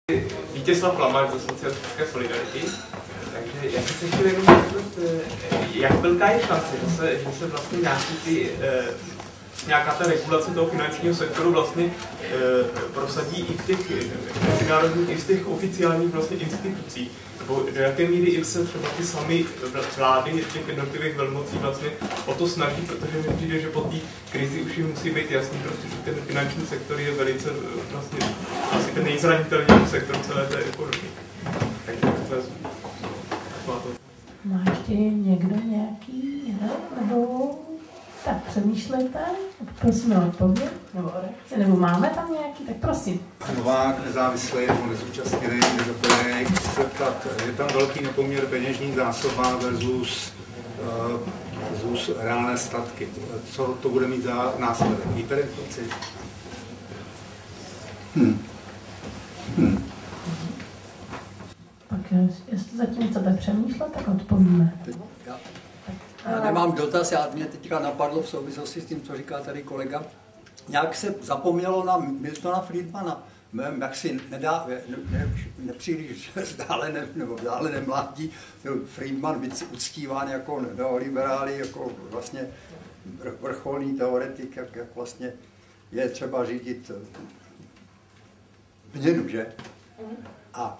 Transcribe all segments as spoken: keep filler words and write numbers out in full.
Vítězslav Lamáš ze socialistické solidarity. Takže já jsem se chtěl jenom myslet, jak velká je šance, že se, že se vlastně nějaký ty, nějaká ta regulace toho finančního sektoru vlastně prosadí i v těch mezinárodních, i v těch oficiálních vlastně institucích. Nebo do jaké míry se třeba ty sami vlády těch jednotlivých velmocí vlastně o to snaží, protože mi přijde, že po té krizi už jim musí být jasný, prostě, že ten finanční sektor je velice vlastně asi ten nejzranitelnější sektor celé té ekonomiky. Takže takhle má to. Má ještě někdo nějaký hrad, nebo tak přemýšlejte, prosím o odpověď, nebo o reakci, nebo máme tam nějaký, tak prosím. Novák, nezávislý nebo nezúčastněný, nezapojený, chci se ptat, je tam velký nepoměr peněžních zásobách versus, uh, versus reálné statky. Co to bude mít za následek? Hyperinflaci? Hmm. Hmm. Tak jestli zatím chcete přemýšlet, tak odpovíme. Já, já nemám dotaz, já mě teďka napadlo v souvislosti s tím, co říká tady kolega. Nějak se zapomnělo na Miltona Friedmana, mém jaksi nedá, ne, ne, nepříliš vzdálené, nebo vzdálené mládí, byl Friedman víc uctíván jako neoliberály, jako vlastně vrcholný teoretik, jak, jak vlastně je třeba řídit měnu, že? A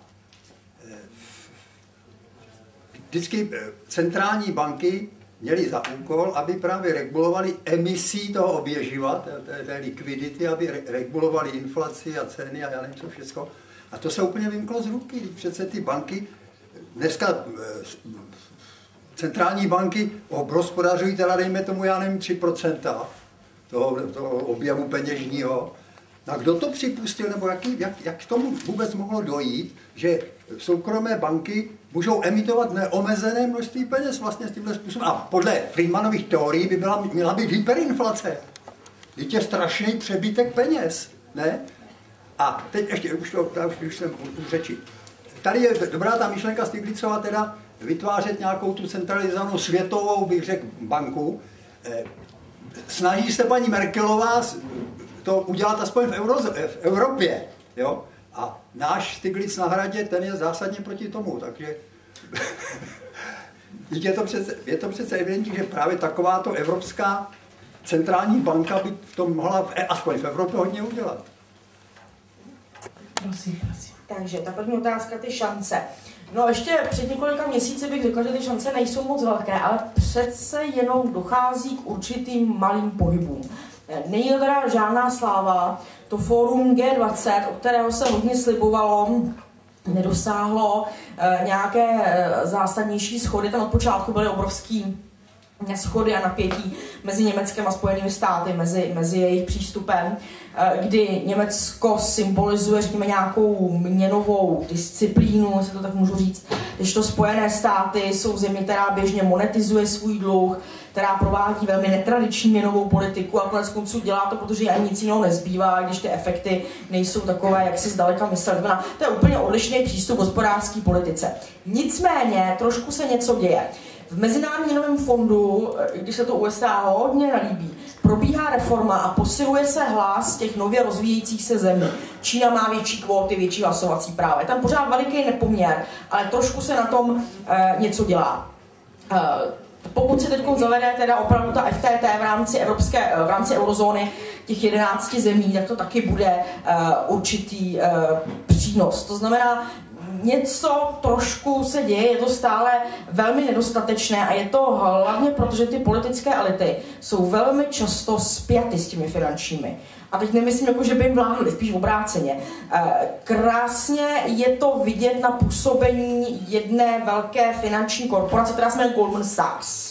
vždycky centrální banky měly za úkol, aby právě regulovali emisí toho oběživa, té, té likvidity, aby re, regulovali inflaci a ceny a já nevím co všechno. A to se úplně vymklo z ruky. Přece ty banky, dneska centrální banky obhospodařují teda dejme tomu, já nevím, tři procenta toho, toho objemu peněžního. A kdo to připustil, nebo jaký, jak, jak k tomu vůbec mohlo dojít, že soukromé banky můžou emitovat neomezené množství peněz vlastně s tímhle způsobem. A podle Friedmanových teorií by byla, měla být hyperinflace. Teď je strašný přebytek peněz, ne? A teď ještě, už, to, už, už jsem u řeči. Tady je dobrá ta myšlenka Stiglitzova teda vytvářet nějakou tu centralizovanou světovou, bych řekl, banku. Snaží se paní Merkelová to udělat aspoň v, Euro, v Evropě, jo? A náš Stiglitz na Hradě, ten je zásadně proti tomu, takže je, to přece, je to přece evidentní, že právě takováto evropská centrální banka by v tom mohla, v, aspoň v Evropě, hodně udělat. Prosím, prosím. Takže ta první otázka, ty šance. No ještě před několika měsíci bych řekla, že ty šance nejsou moc velké, ale přece jenom dochází k určitým malým pohybům. Není to teda žádná sláva, to fórum G dvacet, o kterého se hodně slibovalo, nedosáhlo e, nějaké e, zásadnější schody, tam od počátku byly obrovský neschody a napětí mezi Německem a Spojenými státy, mezi, mezi jejich přístupem, e, kdy Německo symbolizuje, řekněme, nějakou měnovou disciplínu, jestli to tak můžu říct, když to Spojené státy jsou země, která běžně monetizuje svůj dluh, která provádí velmi netradiční měnovou politiku a konec konců dělá to, protože ani nic jiného nezbývá, když ty efekty nejsou takové, jak si zdaleka myslel. To je úplně odlišný přístup k hospodářské politice. Nicméně trošku se něco děje. V Mezinárodním měnovém fondu, když se to U S A hodně nelíbí, probíhá reforma a posiluje se hlas těch nově rozvíjejících se zemí. Čína má větší kvóty, větší hlasovací práva. Je tam pořád veliký nepoměr, ale trošku se na tom e, něco dělá. E, Pokud se teď zavede teda opravdu ta F T T v rámci evropské, v rámci eurozóny těch jedenácti zemí, tak to taky bude uh, určitý uh, přínos. To znamená, něco trošku se děje, je to stále velmi nedostatečné a je to hlavně proto, že ty politické elity jsou velmi často spjaty s těmi finančními. A teď nemyslím, jako, že by jim vládli, spíš obráceně. Krásně je to vidět na působení jedné velké finanční korporace, která se jmenuje Goldman Sachs.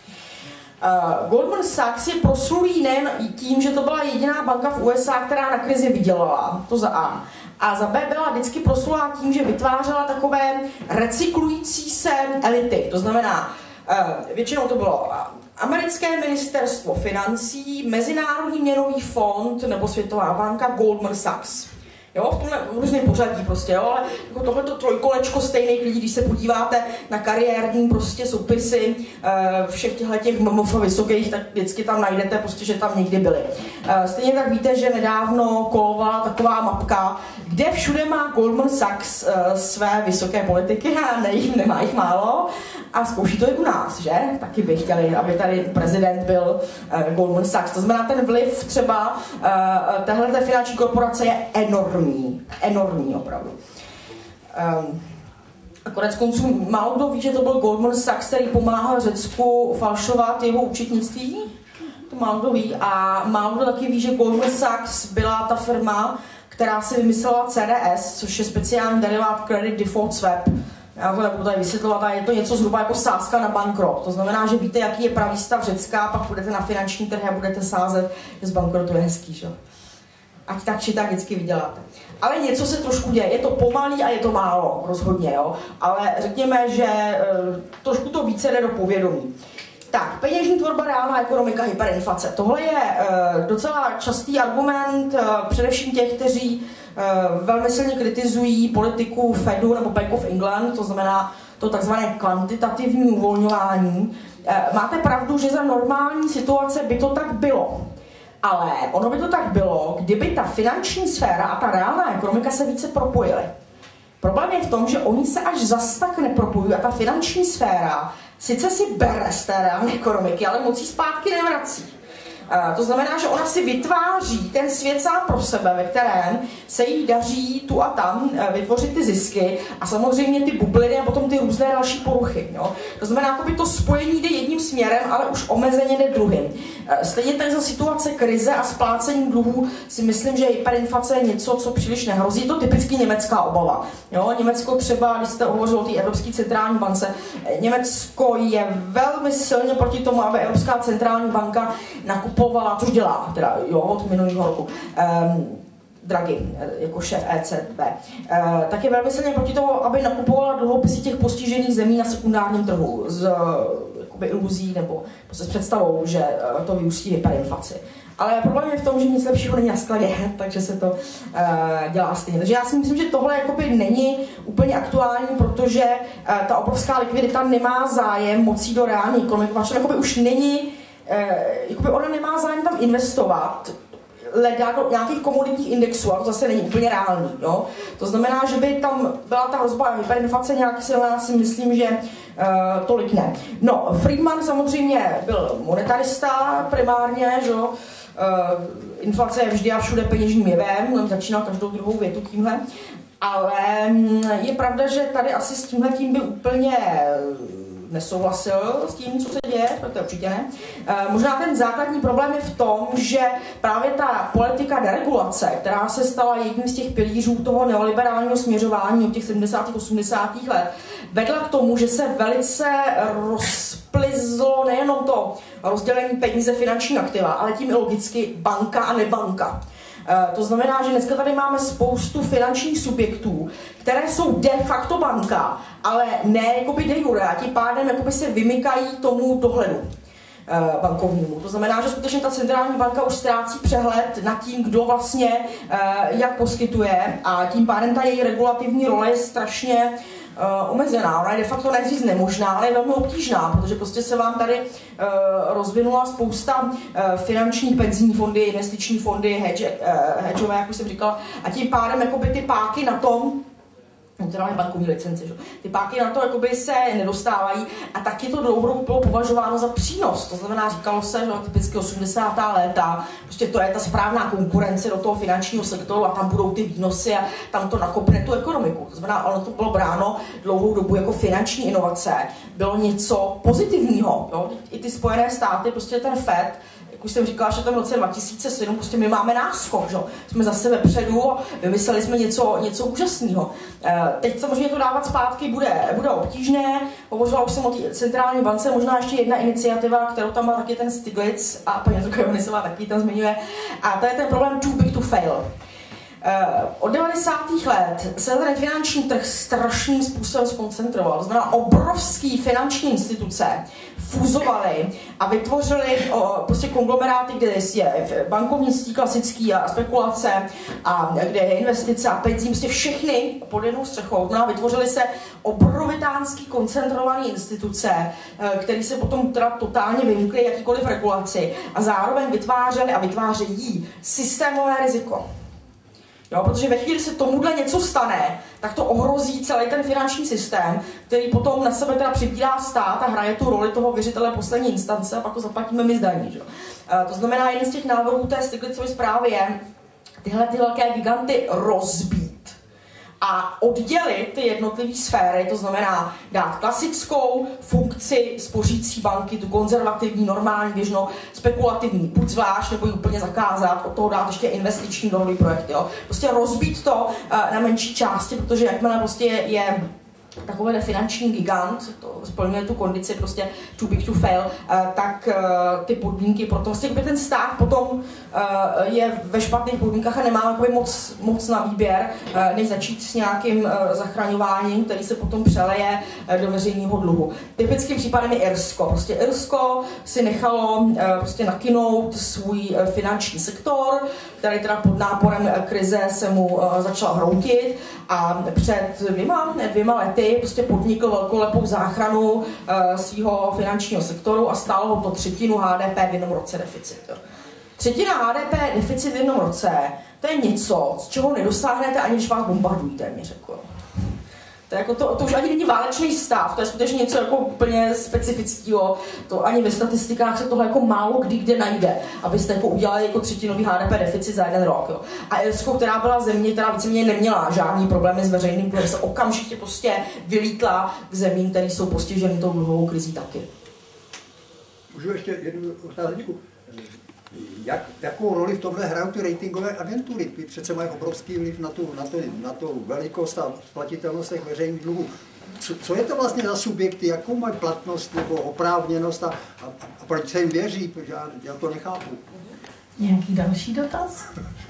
Goldman Sachs je proslulý nejen tím, že to byla jediná banka v U S A, která na krizi vydělala, to za A. A za B byla vždycky proslulá tím, že vytvářela takové recyklující se elity. To znamená, většinou to bylo americké ministerstvo financí, Mezinárodní měnový fond nebo Světová banka, Goldman Sachs. Jo, v tomhle různém pořadí prostě, jo, ale jako tohleto trojkolečko stejných lidí, když se podíváte na kariérní prostě soupisy všech těchto těch M M F vysokých, tak vždycky tam najdete prostě, že tam někdy byli. Stejně tak víte, že nedávno kolovala taková mapka, kde všude má Goldman Sachs své vysoké politiky a ne, nemá jich málo a zkouší to i u nás, že? Taky by chtěli, aby tady prezident byl Goldman Sachs. To znamená, ten vliv třeba téhleté finanční korporace je enormní. Enormní opravdu. Um, a konec konců málo kdo ví, že to byl Goldman Sachs, který pomáhal Řecku falšovat jeho účetnictví. To málo kdo ví. A málo kdo taky ví, že Goldman Sachs byla ta firma, která si vymyslela C D S, což je speciální derivát Credit Default Swap. Já to nebudu tady vysvětlovat, ale je to něco zhruba jako sázka na bankrot. To znamená, že víte, jaký je pravý stav Řecka, pak budete na finanční trhy a budete sázet, že z bankrotu je hezký, že? Ať tak či tak vždycky vyděláte. Ale něco se trošku děje, je to pomalý a je to málo, rozhodně, jo. Ale řekněme, že e, trošku to více jde do povědomí. Tak, peněžní tvorba, reálná ekonomika, hyperinflace. Tohle je e, docela častý argument, e, především těch, kteří e, velmi silně kritizují politiku Fedu nebo Bank of England, to znamená to takzvané kvantitativní uvolňování. E, máte pravdu, že za normální situace by to tak bylo. Ale ono by to tak bylo, kdyby ta finanční sféra a ta reálná ekonomika se více propojily. Problém je v tom, že oni se až zas tak nepropojují a ta finanční sféra sice si bere z té reálné ekonomiky, ale moc jí zpátky nevrací. To znamená, že ona si vytváří ten svět sám pro sebe, ve kterém se jí daří tu a tam vytvořit ty zisky a samozřejmě ty bubliny a potom ty různé další poruchy. Jo? To znamená, že to spojení jde jedním směrem, ale už omezeně jde druhým. Stejně tak za situace krize a splácení dluhů si myslím, že hyperinflace je něco, co příliš nehrozí. Je to typicky německá obava. Jo? Německo třeba, když jste hovořil o té Evropské centrální bance, Německo je velmi silně proti tomu, aby Evropská centrální banka nakupovala, což dělá, teda jo, od minulého roku. Um, Draghi, jako šéf E C B, uh, tak je velmi silně proti tomu, aby nakupovala dluhopisy těch postižených zemí na sekundárním trhu z jakoby iluzí nebo s představou, že uh, to vyústí hyperinflaci. Ale problém je v tom, že nic lepšího není na skladě, takže se to uh, dělá stejně. Takže já si myslím, že tohle jakoby není úplně aktuální, protože uh, ta obrovská likvidita nemá zájem mocí do reální ekonomiky, protože jakoby už není, uh, jakoby ona nemá zájem tam investovat, leda do nějakých komoditních indexů, a to zase není úplně reální. Jo? To znamená, že by tam byla ta hrozba hyperinflace nějak silná, si myslím, že uh, tolik ne. No, Friedman samozřejmě byl monetarista primárně, že jo? Uh, inflace je vždy a všude peněžním jevem, on začínal každou druhou větu tímhle, ale je pravda, že tady asi s tímhletím by úplně nesouhlasil s tím, co se děje, to určitě ne. E, možná ten základní problém je v tom, že právě ta politika deregulace, která se stala jedním z těch pilířů toho neoliberálního směřování od těch sedmdesátých osmdesátých let, vedla k tomu, že se velice rozplizlo nejenom to rozdělení peníze finanční aktiva, ale tím i logicky banka a nebanka. To znamená, že dneska tady máme spoustu finančních subjektů, které jsou de facto banka, ale ne jakoby de jure a tím pádem jakoby se vymykají tomu dohledu bankovnímu. To znamená, že skutečně ta centrální banka už ztrácí přehled nad tím, kdo vlastně jak poskytuje a tím pádem ta její regulativní role je strašně Uh, omezená. Ona je de facto neříct nemožná, ale je velmi obtížná, protože prostě se vám tady uh, rozvinula spousta uh, finančních penzijní fondy, investiční fondy, hedge, uh, hedgeové, jak už jsem říkala, a tím pádem jakoby ty páky na tom, teda je bankovní licence, že? Ty páky na to jakoby se nedostávají a taky to dlouho bylo považováno za přínos. To znamená, říkalo se, že typicky osmdesátá léta, prostě to je ta správná konkurence do toho finančního sektoru a tam budou ty výnosy a tam to nakopne tu ekonomiku. To znamená, ono to bylo bráno dlouhou dobu jako finanční inovace. Bylo něco pozitivního. Jo? I ty Spojené státy, prostě ten Fed, už jsem říkala, že tam v roce dva tisíce sedm prostě my máme náskok, že? Jsme zase vepředu a vymysleli jsme něco, něco úžasného. Teď samozřejmě to dávat zpátky bude, bude obtížné. Hovořila už jsem o té centrální bance, možná ještě jedna iniciativa, kterou tam má taky ten Stiglitz a paní Jonisová taky tam zmiňuje. A to je ten problém too big to fail. Od devadesátých let se ten finanční trh strašným způsobem zkoncentroval. To znamená, obrovský finanční instituce fuzovaly a vytvořily prostě konglomeráty, kde je bankovnictví klasický a spekulace a kde je investice a penzí, prostě všechny pod jednou střechou. Znamená, vytvořily se obrovitánský koncentrované instituce, které se potom teda totálně vymkly jakýkoliv regulaci a zároveň vytvářely a vytvářejí systémové riziko. Jo, protože ve chvíli, se tomuhle něco stane, tak to ohrozí celý ten finanční systém, který potom na sebe teda přibírá stát a hraje tu roli toho věřitele poslední instance a pak to zaplatíme my z daní. Že? E, to znamená, jeden z těch návrhů té Stiglitzovy zprávy je tyhle ty velké giganty rozbít a oddělit ty jednotlivé sféry, to znamená dát klasickou funkci spořící banky, tu konzervativní, normální, běžnou, spekulativní, buď zvlášť, nebo ji úplně zakázat, od toho dát ještě investiční dohody projekt, jo. Prostě rozbít to uh, na menší části, protože jakmile prostě je, je takový finanční gigant, to splňuje tu kondici prostě too big to fail, tak ty podmínky pro to, vlastně ten stát potom je ve špatných podmínkách a nemá moc, moc na výběr, než začít s nějakým zachraňováním, který se potom přeleje do veřejného dluhu. Typickým případem je Irsko. Prostě Irsko si nechalo prostě nakynout svůj finanční sektor, který teda pod náporem krize se mu začal hroutit a před dvěma, dvěma lety prostě podnikl velkolepou záchranu uh, svého finančního sektoru a stálo ho to třetinu H D P v jednom roce deficit. Jo. Třetina H D P deficit v jednom roce, to je něco, z čeho nedosáhnete, ani když vás bombardují téměř. Jako. To, jako to, to už ani není válečný stav, to je skutečně něco jako úplně specifického. To ani ve statistikách se tohle jako málo kdy kde najde, abyste jako udělali jako třetinový H D P deficit za jeden rok. Jo. A Irsko, která byla země, která víceméně neměla žádný problémy s veřejným dluhem, se okamžitě prostě vylítla k zemím, které jsou postiženy tou dluhovou krizí taky. Můžu ještě jednu otázku. Jak, jakou roli v tomhle hrajou ty ratingové agentury? Ty přece mají obrovský vliv na tu, na tu, na tu velikost a splatitelnost těch veřejných dluhů. Co, co je to vlastně za subjekty, jakou mají platnost nebo oprávněnost a, a, a proč se jim věří? Protože já, já to nechápu. Nějaký další dotaz?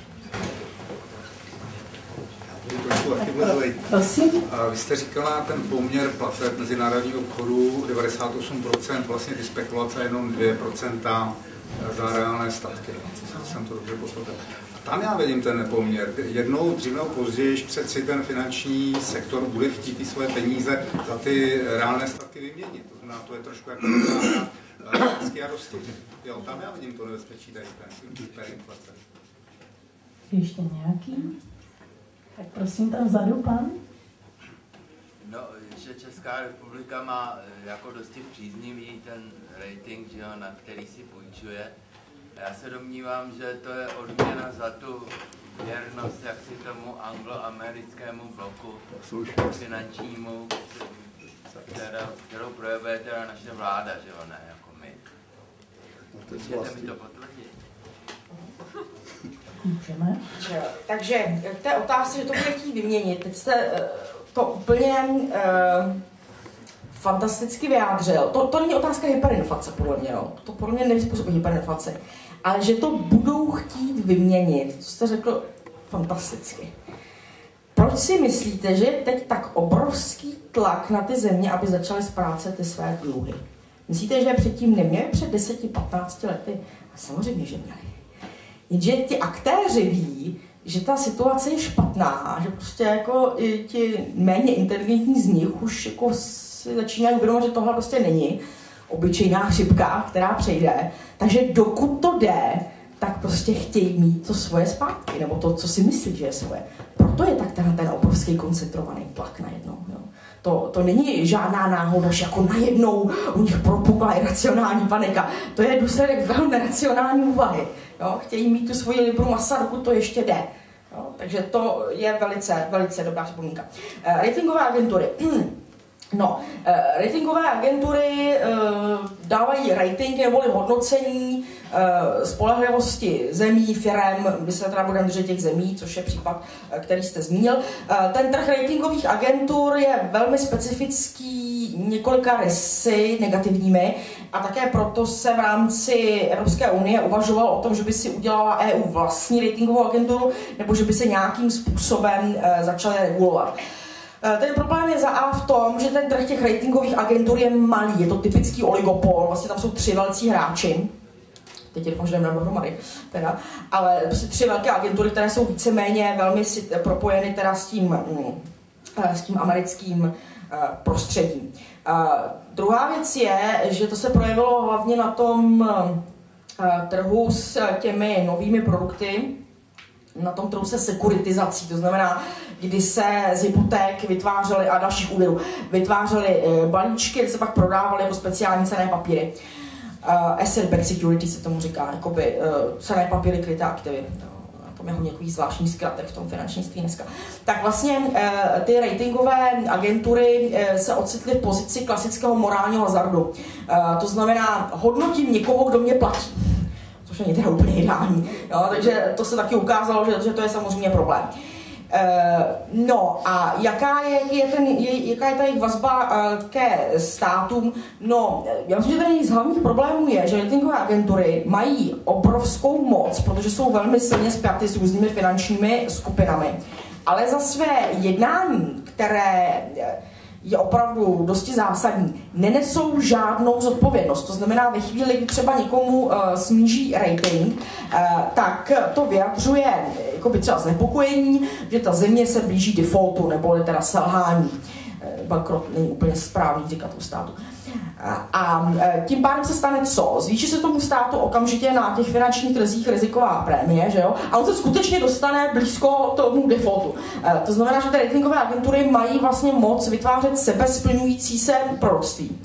Prosím. Vy jste říkala ten poměr plateb mezinárodního obchodu devadesát osm procent, vlastně ty spekulace jenom dvě procenta za reálné statky. Jsem to dobře poslouchal. A tam já vidím ten nepoměr. Jednou, dřív nebo později, přeci ten finanční sektor bude chtít ty svoje peníze za ty reálné statky vyměnit. To znamená, to je trošku jako vždycky a dosti. Jo, tam já vidím to nebezpečí tady té inflace. Ještě nějaký? Tak prosím, tam vzadu pan. No, že Česká republika má jako dosti příznivý ten rating, že jo, na který si půjčuje. Já se domnívám, že to je odměna za tu věrnost jaksi tomu angloamerickému bloku finančnímu, která, kterou projevuje teda naše vláda, že jo, ne jako my. Můžete mi to potvrdit? Můžeme. Takže k té otázce, že to bude chtít vyměnit, teď jste to úplně uh, fantasticky vyjádřil. To, to není otázka hyperinflace, podle mě. No. To podle mě není způsob hyperinflace. Ale že to budou chtít vyměnit, to jste řekl fantasticky. Proč si myslíte, že je teď tak obrovský tlak na ty země, aby začaly splácet ty své dluhy? Myslíte, že předtím neměli před deseti patnácti lety? A samozřejmě, že měli. Jenže ti aktéři ví, že ta situace je špatná, že prostě jako i ti méně inteligentní z nich už jako si začínají uvědomit, že tohle prostě není obyčejná chřipka, která přejde. Takže dokud to jde, tak prostě chtějí mít to svoje zpátky, nebo to, co si myslí, že je svoje. Proto je tak ten, ten obrovský koncentrovaný tlak najednou. Jo. To, to není žádná náhoda, že jako najednou u nich propukla iracionální panika. To je důsledek velmi racionální úvahy. Jo. Chtějí mít tu svoji libru masa, dokud to ještě jde. Jo. Takže to je velice, velice dobrá připomínka. Uh, ratingové agentury. No, uh, ratingové agentury uh, dávají ratingy neboli hodnocení spolehlivosti zemí, firem, my se teda budeme držet těch zemí, což je případ, který jste zmínil. Ten trh ratingových agentur je velmi specifický několika rysy negativními a také proto se v rámci Evropské unie uvažovalo o tom, že by si udělala E U vlastní ratingovou agenturu nebo že by se nějakým způsobem začaly regulovat. Ten problém je za A v tom, že ten trh těch ratingových agentur je malý, je to typický oligopol, vlastně tam jsou tři velcí hráči, teď je doufám, že jdeme na dohromady, teda, ale prostě tři velké agentury, které jsou víceméně velmi propojeny teda s tím, s tím americkým prostředím. Druhá věc je, že to se projevilo hlavně na tom trhu s těmi novými produkty, na tom trhu se sekuritizací, to znamená, kdy se z hypoték vytvářely a dalších úvěrů vytvářely balíčky, kde se pak prodávaly jako speciální cenné papíry. Uh, asset-backed security se tomu říká, jakoby uh, cenné papíry, kryté aktivy. To je hodně takový zvláštní zkratek v tom finančnictví dneska. Tak vlastně uh, ty ratingové agentury uh, se ocitly v pozici klasického morálního hazardu. Uh, to znamená, hodnotím někoho, kdo mě platí. Což není teda úplně ideální. Jo? Takže to se taky ukázalo, že, že to je samozřejmě problém. Uh, no a jaká je, je, ten, je, jaká je ta jejich vazba uh, ke státům? No, já myslím, že ten z hlavních problémů je, že ratingové agentury mají obrovskou moc, protože jsou velmi silně spjaty s různými finančními skupinami. Ale za své jednání, které je opravdu dosti zásadní, nenesou žádnou zodpovědnost. To znamená, ve chvíli, kdy třeba někomu uh, sníží rating, uh, tak to vyjadřuje jakoby třeba znepokojení, že ta země se blíží defaultu nebo teda selhání. Uh, bankrot není úplně správný říkat u státu. A tím pádem se stane co? Zvýší se tomu státu okamžitě na těch finančních trzích riziková prémie, že jo? A on se skutečně dostane blízko tomu defaultu. To znamená, že ty ratingové agentury mají vlastně moc vytvářet sebesplňující se proroctví.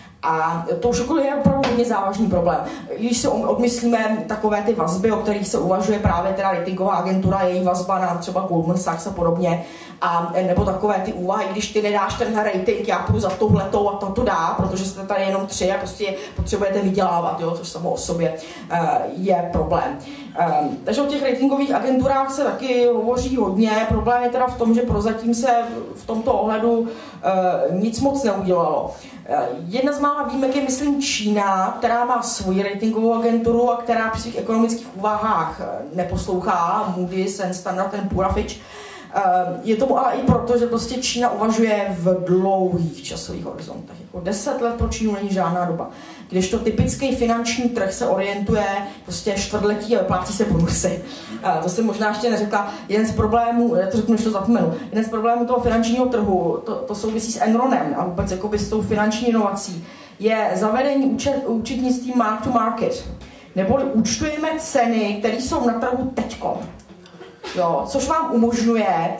A to už je opravdu hodně závažný problém. Když si odmyslíme takové ty vazby, o kterých se uvažuje právě teda ratingová agentura, její vazba na třeba Goldman Sachs a podobně, a nebo takové ty úvahy, když ty nedáš tenhle rating, já půjdu za touhletou a to to dá, protože jste tady jenom tři a prostě potřebujete vydělávat, jo, což samo o sobě uh, je problém. Um, takže o těch ratingových agenturách se taky hovoří hodně. Problém je teda v tom, že prozatím se v tomto ohledu uh, nic moc neudělalo. Uh, jedna z mála výjimek je, myslím, Čína, která má svoji ratingovou agenturu a která při svých ekonomických úvahách neposlouchá Moody's and Standard and Poor a Fitch. Je tomu ale i proto, že prostě Čína uvažuje v dlouhých časových horizontech. Jako deset let pro Čínu není žádná doba. Kdežto typický finanční trh se orientuje prostě čtvrtletí a vyplácí se bonusy. To jsem možná ještě neřekla. Jeden z problémů, já to řeknu, než to zapomenu, jeden z problémů toho finančního trhu, to, to souvisí s Enronem a vůbec jakoby s tou finanční inovací, je zavedení účet, účetnictví mark to market. Neboli účtujeme ceny, které jsou na trhu teďko. Jo, což vám umožňuje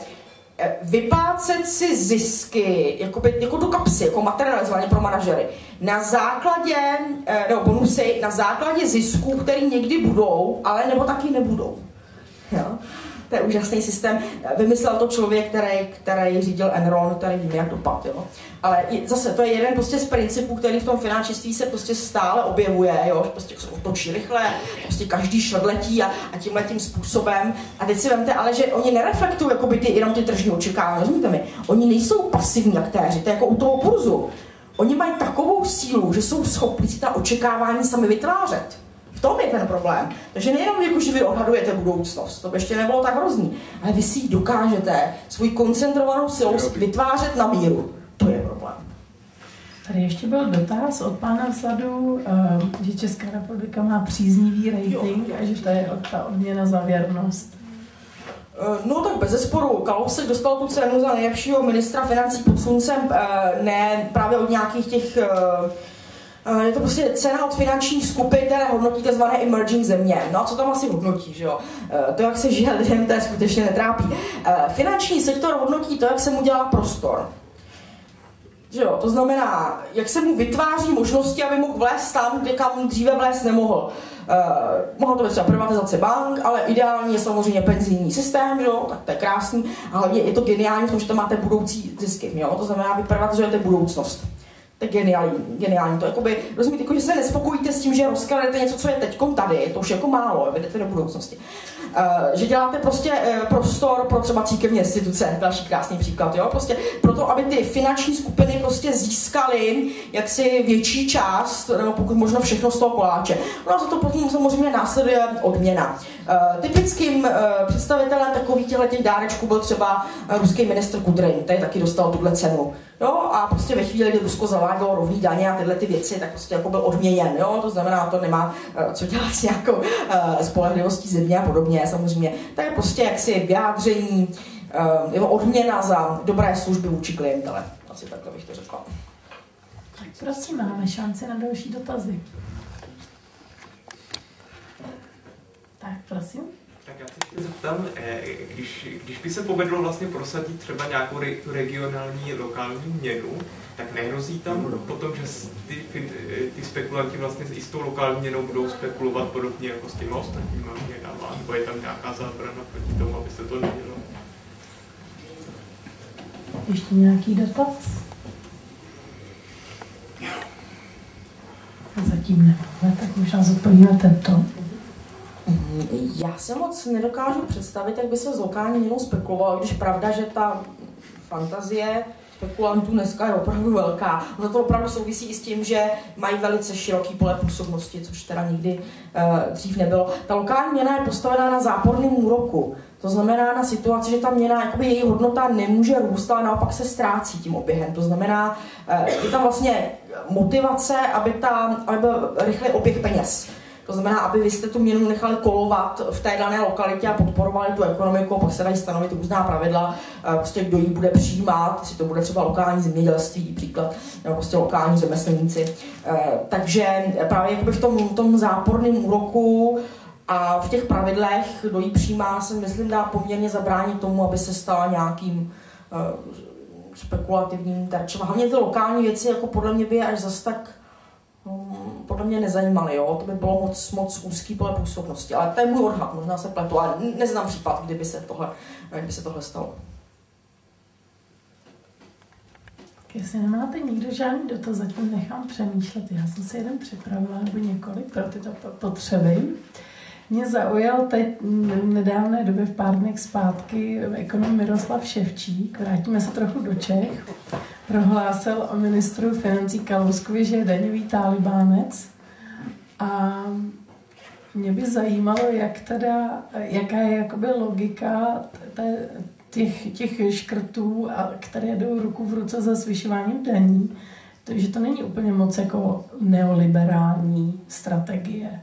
vyplácet si zisky jakoby, jako do kapsy, jako materializovaně pro manažery, na základě, nebo bonusy, na základě zisků, které někdy budou, ale nebo taky nebudou. Jo? To je úžasný systém. Vymyslel to člověk, který, který řídil Enron, který víme, jak dopad. Jo? Ale zase to je jeden prostě z principů, který v tom finančnictví se prostě stále objevuje, jo? Prostě se otočí rychle, prostě každý čtvrtletí a, a tímhletím způsobem. A teď si vemte, ale že oni nereflektují jakoby ty, jenom ty tržní očekávání, rozumíte mi? Oni nejsou pasivní aktéři, to je jako u toho kurzu. Oni mají takovou sílu, že jsou schopni si ta očekávání sami vytvářet. V tom je ten problém. Takže nejenom jako, že vy odhadujete budoucnost, to by ještě nebylo tak hrozný, ale vy si dokážete svou koncentrovanou silou vytvářet na míru. To je problém. Tady ještě byl dotaz od pána vzadu, že Česká republika má příznivý rating jo, a že to je ta odměna za věrnost. No tak bezesporu, Kalousek dostal tu cenu za nejlepšího ministra financí pod sluncem, ne právě od nějakých těch... Je to prostě cena od finančních skupin, které hodnotí tzv. Emerging země. No a co tam asi hodnotí, že jo? To, jak se žije lidem, to je skutečně netrápí. Finanční sektor hodnotí to, jak se mu dělá prostor. Že jo? To znamená, jak se mu vytváří možnosti, aby mohl vlézt tam, kde kam dříve vlézt nemohl. Uh, mohlo to být třeba privatizace bank, ale ideální je samozřejmě penzijní systém, že jo? Tak to je krásný. A hlavně je to geniální v tom, že tam máte budoucí zisky. Jo? To znamená, vy privatizujete budoucnost. To je geniální, geniální. To jakoby, rozumíte, jako, že se nespokojíte s tím, že rozkradete něco, co je teďkom tady, to už jako málo, jdete do budoucnosti. Uh, že děláte prostě uh, prostor pro třeba církevní instituce, další krásný příklad, jo, prostě proto, aby ty finanční skupiny prostě získaly jaksi větší část, nebo pokud možno všechno z toho koláče. No a za to potom samozřejmě následuje odměna. Uh, typickým uh, představitelem takových těch dárečků byl třeba uh, ruský ministr Kudrin, který taky dostal tuhle cenu. Jo, a prostě ve chvíli, kdy Rusko zavádělo rovný daně a tyhle ty věci, tak prostě jako byl odměněn, jo, to znamená, to nemá uh, co dělat s nějakou uh, spolehlivostí země a podobně, samozřejmě. To je prostě jaksi vyjádření, uh, jeho odměna za dobré služby vůči klientele. Asi takhle bych to řekla. Tak prosím, máme šanci na další dotazy. Tak, prosím. Tak já se ještě zeptám, když, když by se povedlo vlastně prosadit třeba nějakou re, tu regionální, lokální měnu, tak nehrozí tam potom, že ty, ty spekulanti vlastně i s tou lokální měnou budou spekulovat podobně jako s těma ostatníma měnama, nebo je tam nějaká zábrana proti tomu, aby se to nedělo? Ještě nějaký dotaz? Zatím nemáme, tak možná zodpovíme tento. Já se moc nedokážu představit, jak by se s lokální měnou spekulovalo, když pravda, že ta fantazie spekulantů dneska je opravdu velká. Ono to opravdu souvisí i s tím, že mají velice široký pole působnosti, což teda nikdy uh, dřív nebylo. Ta lokální měna je postavená na záporném úroku. To znamená na situaci, že ta měna, jakoby její hodnota nemůže růst, ale naopak se ztrácí tím oběhem. To znamená, uh, je tam vlastně motivace, aby, ta, aby byl rychlý oběh peněz. To znamená, aby vy jste tu měnu nechali kolovat v té dané lokalitě a podporovali tu ekonomiku, pak se dají stanovit různá pravidla, prostě kdo ji bude přijímat, jestli to bude třeba lokální zemědělství, příklad, nebo prostě lokální řemeslníci. Takže právě jakoby v tom, tom záporném úroku a v těch pravidlech, kdo ji přijímá, se myslím dá poměrně zabránit tomu, aby se stala nějakým spekulativním terčem. Hlavně ty lokální věci, jako podle mě by je až zas tak podle mě nezajímaly, jo? To by bylo moc, moc úzký pole působnosti, ale to je můj odhad, možná se pletu, ale neznám případ, kdyby se tohle, kdyby se tohle stalo. Jestli nemáte nikdo žádný dotaz, zatím nechám přemýšlet. Já jsem si jeden připravila, nebo několik pro tyto potřeby. Mě zaujal teď v nedávné době, v pár dnech zpátky, ekonom Miroslav Ševčík, vrátíme se trochu do Čech, prohlásil o ministru financí Kalouskovi, že je daňový tálibánec. A mě by zajímalo, jak teda, jaká je jakoby logika té, těch, těch škrtů, které jdou ruku v ruce za zvyšováním daní. Takže to není úplně moc jako neoliberální strategie.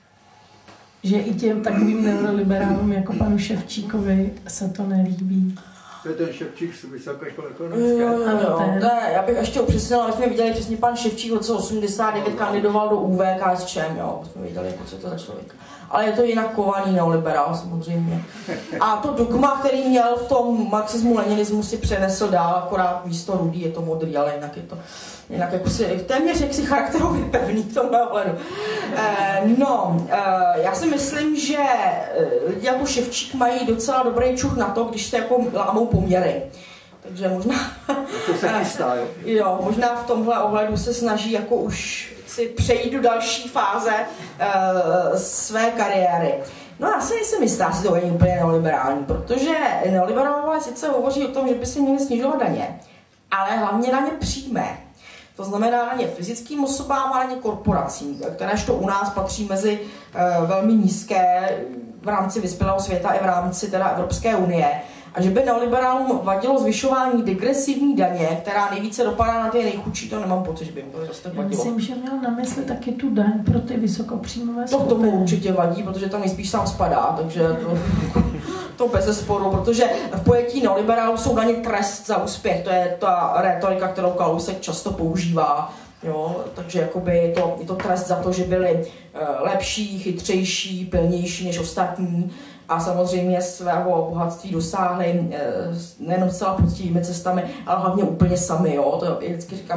Že i těm takovým neoliberálům jako panu Ševčíkovi se to nelíbí. To je ten Ševčík z vysoké školy ekonomické. Jo, jo, ne, já bych ještě upřesnila, aby jsme viděli přesně pan Ševčík v roce osmdesát devět kandidoval do U V K S Č M, jo, jsme viděli, jako co je to za člověk. Ale je to jinak kovaný neoliberál samozřejmě. A to dogma, který měl v tom marxismu, leninismu, si přenesl dál, akorát místo rudý je to modrý, ale jinak je to jinak jako si, téměř jaksi charakterově pevný v tomhle ohledu. Eh, no, eh, já si myslím, že lidi jako Ševčík mají docela dobrý čuch na to, když se jako lámou poměry. Takže možná, to se chystá, jo. jo, možná v tomhle ohledu se snaží jako už si přejít do další fáze uh, své kariéry. No já si nejsem jistá, jestli to není úplně neoliberální, protože neoliberálové sice hovoří o tom, že by si měli snižovat daně, ale hlavně daně přímé. To znamená daně fyzickým osobám a daně korporacím, kteréžto u nás patří mezi uh, velmi nízké v rámci vyspělého světa i v rámci teda Evropské unie. A že by neoliberálům vadilo zvyšování degresivní daně, která nejvíce dopadá na ty nejchudší, to nemám pocit, že by jim to zase tak vadilo. Myslím, že měl na mysli taky tu daň pro ty vysokopříjmové skupiny. To tomu určitě vadí, protože tam nejspíš sám spadá, takže to, to bez sporu, protože v pojetí neoliberálů jsou daně trest za úspěch, to je ta rétorika, kterou Kalousek často používá. Jo, takže jakoby je to, je to trest za to, že byli uh, lepší, chytřejší, pilnější než ostatní a samozřejmě svého bohatství dosáhli uh, nejenom zcela poctivými cestami, ale hlavně úplně sami. Jo. To, já vždycky říkám,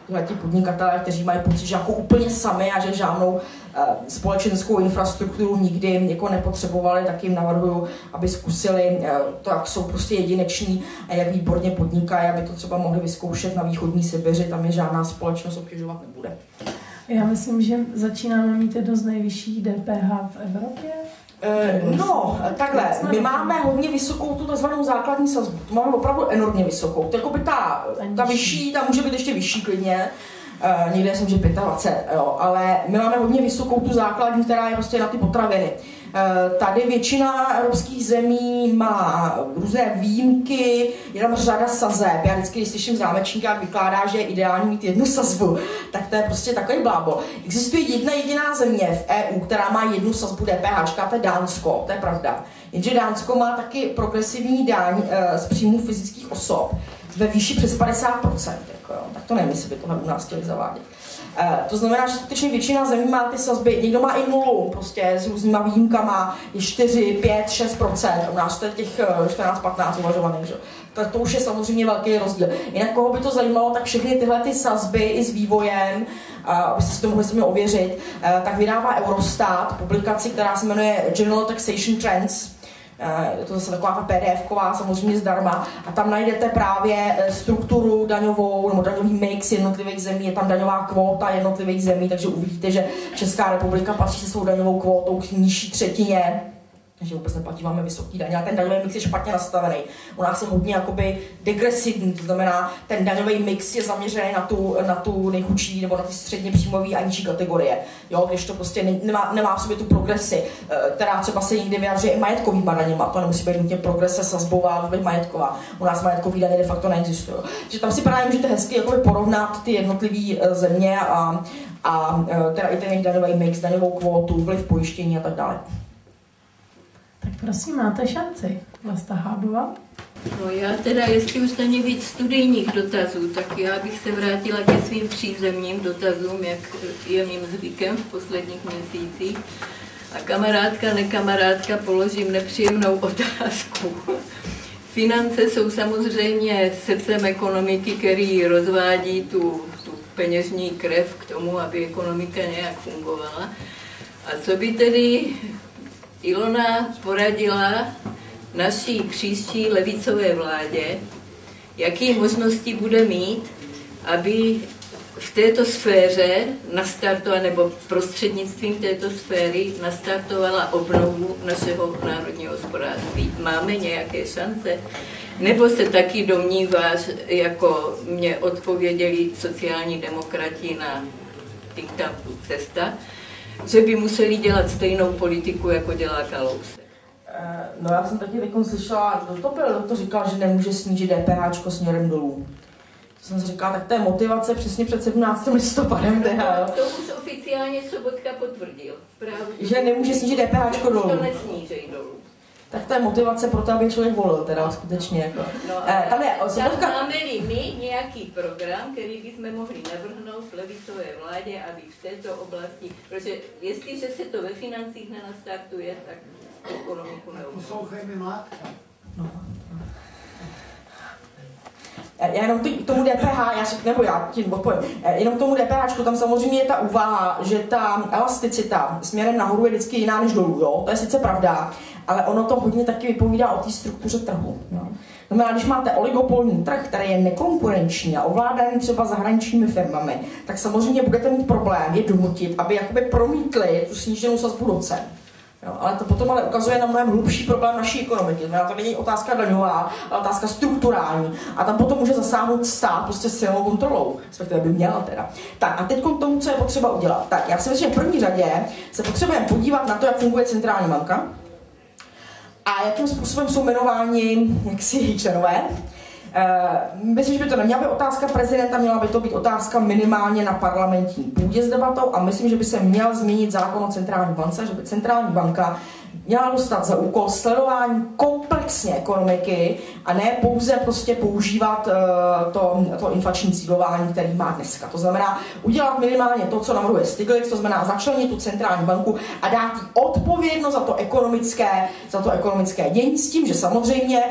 ti podnikatelé, kteří mají pocit, že jako úplně sami a že žádnou společenskou infrastrukturu nikdy jako nepotřebovali, tak jim navrhuju, aby zkusili to, jak jsou prostě jedineční a jak výborně podnikají, aby to třeba mohli vyzkoušet na východní Sibiři, tam je žádná společnost obtěžovat nebude. Já myslím, že začínáme mít jedno z nejvyšších D P H v Evropě. No, takhle, my máme hodně vysokou tu takzvanou základní sazbu, tu máme opravdu enormně vysokou. To jako by ta, ta vyšší, ta může být ještě vyšší klidně, Uh, někde jsem, že dvacet pět, jo, ale my máme hodně vysokou tu základní, která je prostě na ty potraviny. Uh, tady většina evropských zemí má různé výjimky, je tam řada sazeb. Já vždycky, když slyším zámečníka, jak vykládá, že je ideální mít jednu sazbu, tak to je prostě takový blábol. Existuje jedna jediná země v E U, která má jednu sazbu D P H, to je Dánsko, to je pravda. Jenže Dánsko má taky progresivní daň uh, z příjmů fyzických osob ve výši přes padesát procent. Jako, tak to nevím, jestli by tohle u nás chtěli zavádět. Uh, to znamená, že skutečně většina zemí má ty sazby, někdo má i nulu, prostě s různýma výjimkama, je čtyři, pět, šest procent, u nás to je těch čtrnáct patnáct uvažovaných, že? Tak to už je samozřejmě velký rozdíl. Jinak koho by to zajímalo, tak všechny tyhle ty sazby i s vývojem, uh, abyste si to mohli sami ověřit, uh, tak vydává Eurostat publikaci, která se jmenuje General Taxation Trends. Je to zase taková P D F-ková, samozřejmě zdarma, a tam najdete právě strukturu daňovou nebo daňový mix jednotlivých zemí, je tam daňová kvóta jednotlivých zemí, takže uvidíte, že Česká republika patří se svou daňovou kvótou k nižší třetině, takže vůbec neplatí, máme vysoký daň, ale ten daňový mix je špatně nastavený. U nás je hodně jakoby degresivní, to znamená, ten daňový mix je zaměřený na tu, na tu nejchudší nebo na ty středně příjmové a nižší kategorie. Jo, když to prostě nemá, nemá v sobě tu progresi, která třeba se někdy vyjadřuje i majetkovýma daněma, to nemusí být nutně progrese sazbová, nebo majetková. U nás majetkový daně de facto neexistují. Takže tam si právě můžete hezky jakoby porovnat ty jednotlivé země a, a teda i ten daňový mix, daňovou kvótu, vliv pojištění a tak dále. Tak prosím, máte šanci, Vlasta Hábová. No já teda, jestli už není víc studijních dotazů, tak já bych se vrátila ke svým přízemním dotazům, jak je mým zvykem v posledních měsících. A kamarádka, nekamarádka, položím nepříjemnou otázku. Finance jsou samozřejmě srdcem ekonomiky, který rozvádí tu, tu peněžní krev k tomu, aby ekonomika nějak fungovala. A co by tedy Ilona poradila naší příští levicové vládě, jaké možnosti bude mít, aby v této sféře nastartovala, nebo prostřednictvím této sféry nastartovala obnovu našeho národního hospodářství. Máme nějaké šance? Nebo se taky domníváš, jako mě odpověděli sociální demokrati na think tanku Cesta, že by museli dělat stejnou politiku, jako dělá Kalousek? No já jsem taky teď slyšela, kdo to byl, kdo to říkal, že nemůže snížit D P H směrem dolů. To jsem si říkala, tak to je motivace přesně před sedmnáctým listopadem. To, to už oficiálně Sobotka potvrdil. Právě, že nemůže snížit D P H dolů. To nesnížej dolů. Tak to je motivace pro to, aby člověk volil, teda skutečně. Jako. No, eh, tam je, Sobotka... máme-li my nějaký program, který bychom mohli navrhnout levicové vládě, aby v této oblasti, protože jestliže se to ve financích nenastartuje, tak ekonomiku neobnoví. No. Já jenom k tomu D P H, já si, nebo já tím odpovím, jenom k tomu D P H, tam samozřejmě je ta úvaha, že ta elasticita směrem nahoru je vždycky jiná než dolů, jo? To je sice pravda, ale ono to hodně taky vypovídá o té struktuře trhu. Jo? Znamená, když máte oligopolní trh, který je nekonkurenční a ovládaný třeba zahraničními firmami, tak samozřejmě budete mít problém je donutit, aby jakoby promítli tu sníženou sazbu do cen. Jo, ale to potom ale ukazuje na mnohem hlubší problém naší ekonomiky. To není otázka daňová, ale otázka strukturální. A tam potom může zasáhnout stát prostě silnou kontrolou. Respektive by měla teda. Tak a teď k tomu, co je potřeba udělat. Tak já si myslím, že v první řadě se potřebujeme podívat na to, jak funguje centrální banka a jakým způsobem jsou jmenováni jaksi její členové. Uh, myslím, že by to neměla být otázka prezidenta, měla by to být otázka minimálně na parlamentní půdě s debatou a myslím, že by se měl změnit zákon o centrální bance, že by centrální banka měla dostat za úkol sledování komplexně ekonomiky a ne pouze prostě používat uh, to, to inflační cílování, který má dneska. To znamená udělat minimálně to, co navrhuje Stiglitz, to znamená začlenit tu centrální banku a dát jí odpovědnost za to ekonomické, za to ekonomické dění s tím, že samozřejmě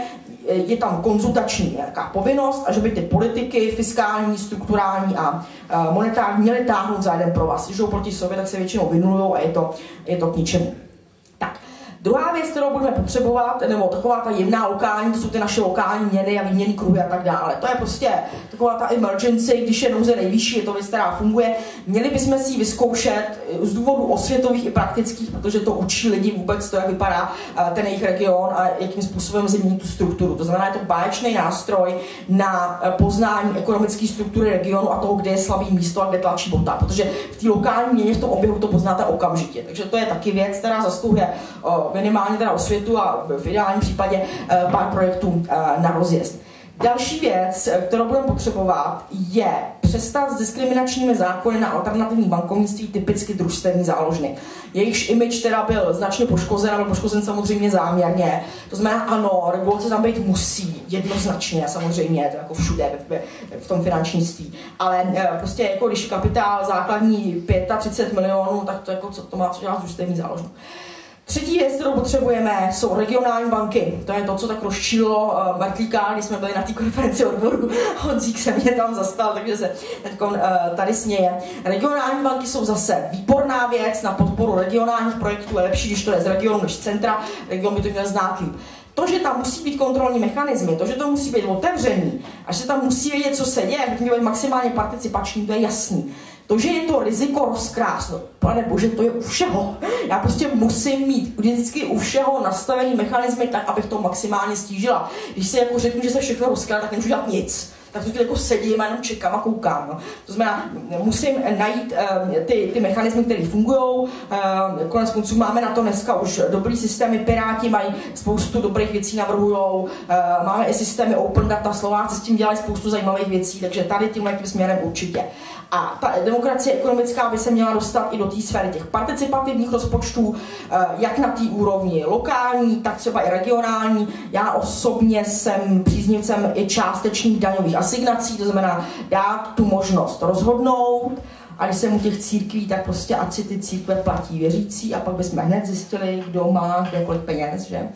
je tam konzultační nějaká povinnost a že by ty politiky fiskální, strukturální a monetární měly táhnout za jeden pro vás. Když jdou proti sobě, tak se většinou vynulujou a je to, je to k ničemu. Tak. Druhá věc, kterou budeme potřebovat, nebo taková ta jemná lokální, to jsou ty naše lokální měny a výměnný kruhy a tak dále. To je prostě taková ta emergency, když je nouze nejvyšší, je to věc, která funguje. Měli bychom si ji vyzkoušet z důvodu osvětových i praktických, protože to učí lidi vůbec to, jak vypadá ten jejich region a jakým způsobem změní tu strukturu. To znamená, je to báječný nástroj na poznání ekonomické struktury regionu a toho, kde je slabý místo a kde tlačí bota, protože v té lokální měně v tom oběhu to poznáte okamžitě. Takže to je taky věc, která zasluhuje minimálně teda osvětu a v ideálním případě pár projektů na rozjezd. Další věc, kterou budeme potřebovat, je přestat s diskriminačními zákony na alternativní bankovnictví, typicky družstevní záložny. Jejichž image teda byl značně poškozen, byl poškozen samozřejmě záměrně. To znamená, ano, regulace tam být musí, jednoznačně, samozřejmě, to jako všude v tom finančnictví. Ale prostě jako když kapitál základní třicet pět milionů, tak to, jako, co to má co dělat s družstevní záložnou. Třetí věc, kterou potřebujeme, jsou regionální banky. To je to, co tak rozčílilo uh, Martlíka, když jsme byli na té konferenci odboru. Honzík se mě tam zastal, takže se teďkon, uh, tady směje. Regionální banky jsou zase výborná věc na podporu regionálních projektů. Je lepší, když to je z regionu než z centra. Region by to měl znát líp. To, že tam musí být kontrolní mechanismy, to, že to musí být otevřený, a že tam musí vědět, co se děje, že to měl být maximálně participační, to je jasný. To, že je to riziko rozkrás, no, pane bože, to je u všeho. Já prostě musím mít vždycky u všeho nastavený mechanismy tak, abych to maximálně stížila. Když si jako řeknu, že se všechno rozkrás, tak nemůžu dělat nic. Tak to jako sedím a jenom čekám a koukám. No. To znamená, musím najít uh, ty, ty mechanismy, které fungují. Uh, konec konců máme na to dneska už dobrý systémy. Piráti mají spoustu dobrých věcí, navrhujou. Uh, máme i systémy Open Data, Slováci s tím dělají spoustu zajímavých věcí, takže tady tímhle tím směrem určitě. A ta demokracie ekonomická by se měla dostat i do té sféry těch participativních rozpočtů, jak na té úrovni lokální, tak třeba i regionální. Já osobně jsem příznivcem i částečných daňových asignací, to znamená dát tu možnost rozhodnout. A když jsem u těch církví, tak prostě ať si ty církve platí věřící a pak bychom hned zjistili, kdo má kde kolik peněz, že?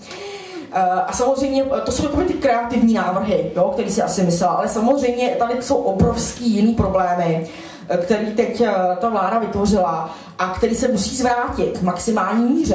A samozřejmě, to jsou takové ty kreativní návrhy, jo, které si asi myslela, ale samozřejmě tady jsou obrovský jiný problémy, který teď ta vláda vytvořila a který se musí zvrátit v maximální míře.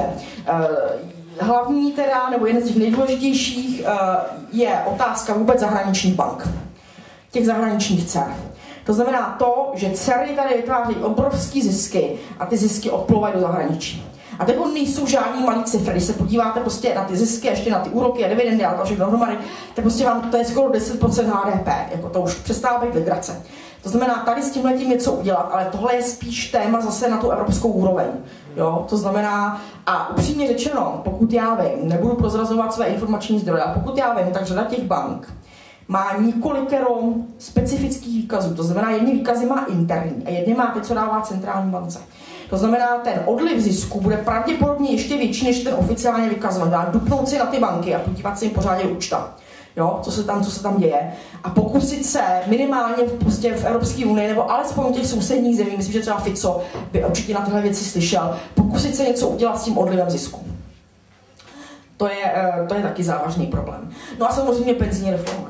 Hlavní teda, nebo jeden z těch nejdůležitějších je otázka vůbec zahraničních bank, těch zahraničních dcer. To znamená to, že dcery tady vytváří obrovský zisky a ty zisky odplouvají do zahraničí. A teď nejsou žádný malý cifry. Když se podíváte prostě na ty zisky, ještě na ty úroky a dividendy a to všechno dohromady, tak prostě vám to je skoro deset procent H D P. Jako to už přestává být legrace. To znamená tady s tímhletím něco udělat, ale tohle je spíš téma zase na tu evropskou úroveň. Jo? To znamená, a upřímně řečeno, pokud já vím, nebudu prozrazovat své informační zdroje, a pokud já vím, tak řada těch bank má několikero specifických výkazů. To znamená, jedny výkazy má interní a jedny má ty, co dává centrální bance. To znamená, ten odliv zisku bude pravděpodobně ještě větší než ten oficiálně vykazovaný. Dá dupnout si na ty banky a podívat se jim pořádně účta. Jo, co se tam, co se tam děje. A pokusit se minimálně v, prostě v Evropské unii, nebo alespoň těch sousedních zemí, myslím, že třeba Fico by určitě na tyhle věci slyšel, pokusit se něco udělat s tím odlivem zisku. To je, to je taky závažný problém. No a samozřejmě penzijní reforma.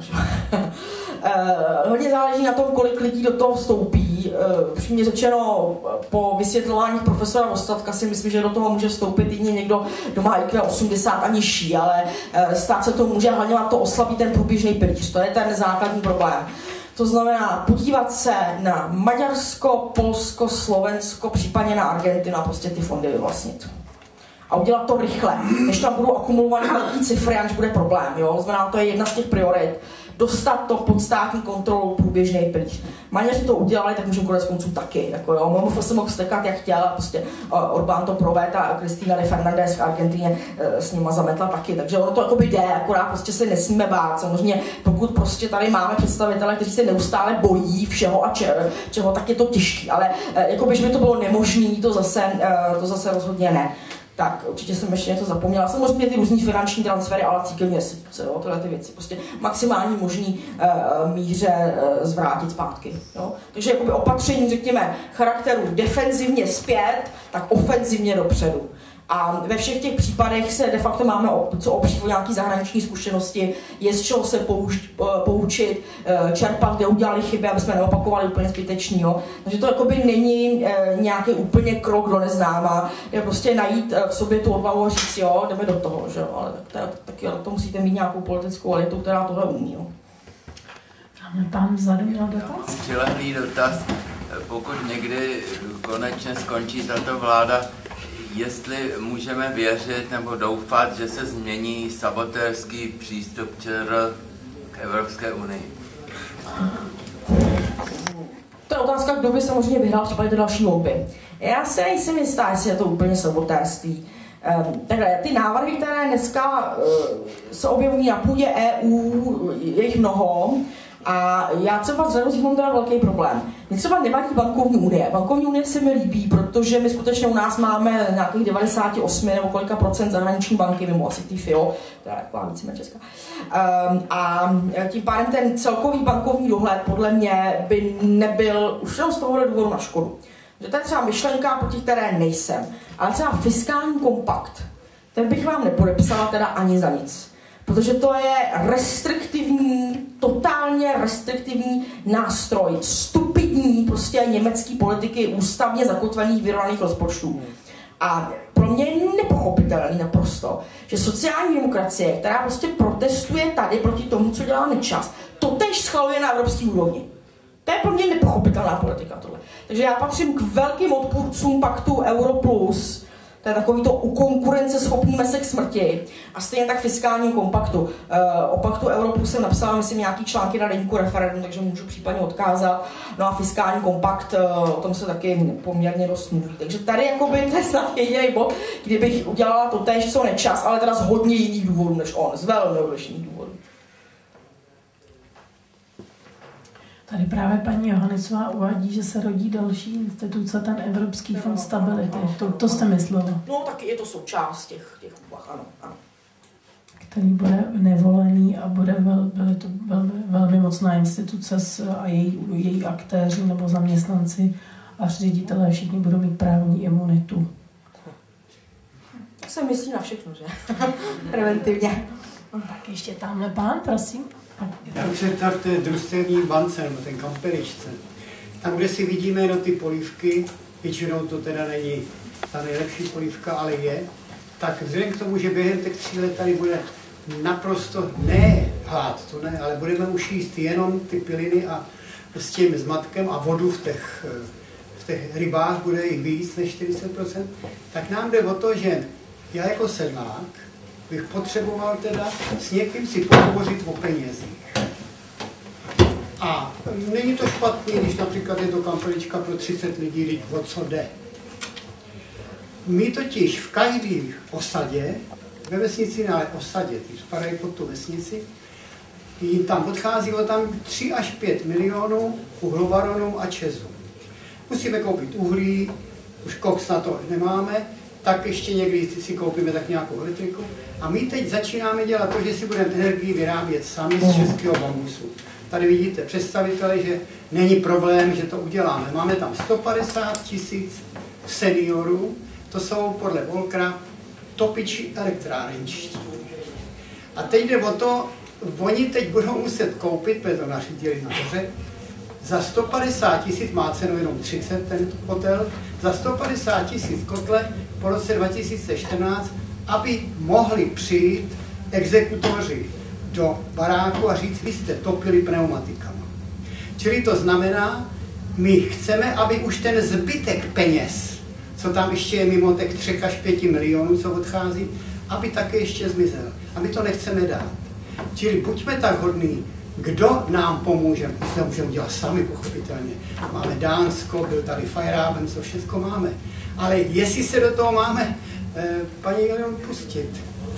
Uh, hodně záleží na tom, kolik lidí do toho vstoupí. Uh, Přímě řečeno, po vysvětlování profesora Vostatka si myslím, že do toho může vstoupit i někdo, kdo má I Q osmdesát a nižší, ale uh, stát se to může, hlavně to oslabí ten průběžný pilíř. To je ten základní problém. To znamená podívat se na Maďarsko, Polsko, Slovensko, případně na Argentinu a prostě ty fondy vyvlastnit. A udělat to rychle, než tam budou akumulované velké cifry, než bude problém. Jo? To znamená, to je jedna z těch priorit. Dostat to pod státní kontrolou průběžný pilíř. Maďaři to udělali, tak můžeme konec konců taky. Jako jo, Momofo se mohl stekat, jak chtěl, a prostě uh, Orbán to provedl a Cristina de Fernández v Argentině uh, s nima zametla taky. Takže ono to jakoby jde, akorát prostě se nesmíme bát. Samozřejmě, pokud prostě tady máme představitele, kteří se neustále bojí všeho a če, čeho, tak je to těžké. Ale uh, jakoby, že by to bylo nemožné, to zase, uh, to zase rozhodně ne. Tak, určitě jsem ještě něco zapomněla. Samozřejmě ty různý finanční transfery, ale církevní instituce, jo, tyhle ty věci. Prostě maximální možný uh, míře uh, zvrátit zpátky. Jo. Takže jakoby opatření, řekněme, charakteru defenzivně zpět, tak ofenzivně dopředu. A ve všech těch případech se de facto máme co opřít o nějaké zahraniční zkušenosti, je z čeho se pouč, poučit, čerpat, kde udělali chyby, aby jsme neopakovali úplně zbytečný. Jo. Takže to jakoby není nějaký úplně krok do neznáma, je prostě najít v sobě tu odvahu a říct, jo, jdeme do toho, že jo. Ale tak, taky to musíte mít nějakou politickou elitu, která tohle umí. Jo. Pán vzadu měl dotaz? Přilehlý dotaz. Pokud někdy konečně skončí tato vláda, jestli můžeme věřit nebo doufat, že se změní sabotérský přístup ČR k Evropské unii? To je otázka, kdo by samozřejmě vyhrál třeba ty další volby. Já se nejsem jistá, jestli je to úplně sabotérství. Um, takhle, ty návrhy, které dneska uh, se objevují na půdě E U, je jich mnoho. A já třeba s Radostí mám teda velký problém. Mě třeba nevadí bankovní unie. Bankovní unie se mi líbí, protože my skutečně u nás máme nějakých devadesát osm nebo kolika procent zahraniční banky, mimo asi ty F I O, která je taková více česká. Um, a tím pádem ten celkový bankovní dohled podle mě by nebyl už jenom z tohohle důvodu na škodu. Že to je třeba myšlenka, proti které nejsem. Ale třeba fiskální kompakt, ten bych vám nepodepsala teda ani za nic. Protože to je restriktivní, totálně restriktivní nástroj, stupidní prostě německý politiky ústavně zakotvených vyrovnaných rozpočtů. A pro mě je nepochopitelný naprosto, že sociální demokracie, která prostě protestuje tady proti tomu, co dělá Nečas, totéž schvaluje na evropské úrovni. To je pro mě nepochopitelná politika tohle. Takže já patřím k velkým odpůrcům paktu Euro plus. To je takový to u konkurence schopníme se k smrti. A stejně tak fiskální kompaktu. Uh, o paktu Euro plus jsem napsala, myslím, nějaký články na deníku Referendum, takže můžu případně odkázat. No a fiskální kompakt, uh, o tom se taky poměrně dost mluví. Takže tady jakoby, to je snad jediný bod, kdybych udělala to též, co Nečas, ale teda z hodně jiných důvodů než on, z velmi odlišných důvodů. Tady právě paní Johannisová uvádí, že se rodí další instituce, ten Evropský fond stability. To, to jste myslela? No, taky je to součást těch, těch úvah, ano, ano. Který bude nevolený a bude vel, byly to velmi, velmi mocná instituce s, a její, její aktéři nebo zaměstnanci a ředitelé všichni budou mít právní imunitu. Tak se myslí na všechno, že? Preventivně. Tak ještě tamhle pán, prosím. Já bych se ptal v té družstevní bance, nebo ten kampeličce. Tam, kde si vidíme jenom ty polívky, většinou to teda není ta nejlepší polívka, ale je, tak vzhledem k tomu, že během těch tří let tady bude naprosto ne hlad, to ne, ale budeme už jíst jenom ty piliny a s tím zmatkem a vodu v těch, v těch rybách bude jich víc než čtyřicet procent, tak nám jde o to, že já jako sedlák bych potřeboval teda s někým si pohovořit o penězích. A není to špatný, když například je to kampelička pro třicet lidí, když o co jde. My totiž v každé osadě, ve vesnici na osadě, ty spadají pod tu vesnici, jim tam odcházelo tam tři až pět milionů uhlobaronům a čezům. Musíme koupit uhlí, už koks na to nemáme, tak ještě někdy si koupíme tak nějakou elektriku. A my teď začínáme dělat to, že si budeme energii vyrábět sami z českého bambusu. Tady vidíte představitele, že není problém, že to uděláme. Máme tam sto padesát tisíc seniorů, to jsou podle Volkra topiči elektrárenčtí. A teď jde o to, oni teď budou muset koupit, protože to nařídili nahoře, za sto padesát tisíc, má cenu jenom třicet ten hotel, za sto padesát tisíc kotle po roce dva tisíce čtrnáct, aby mohli přijít exekutoři do baráku a říct, vy jste topili pneumatikama. Čili to znamená, my chceme, aby už ten zbytek peněz, co tam ještě je mimo těch třech až pěti milionů, co odchází, aby také ještě zmizel. A my to nechceme dát. Čili buďme tak hodní, kdo nám pomůže, my se můžeme udělat sami, pochopitelně. Máme Dánsko, byl tady Feyerabend, co všechno máme. Ale jestli se do toho máme, eh, paní Jelion, pustit.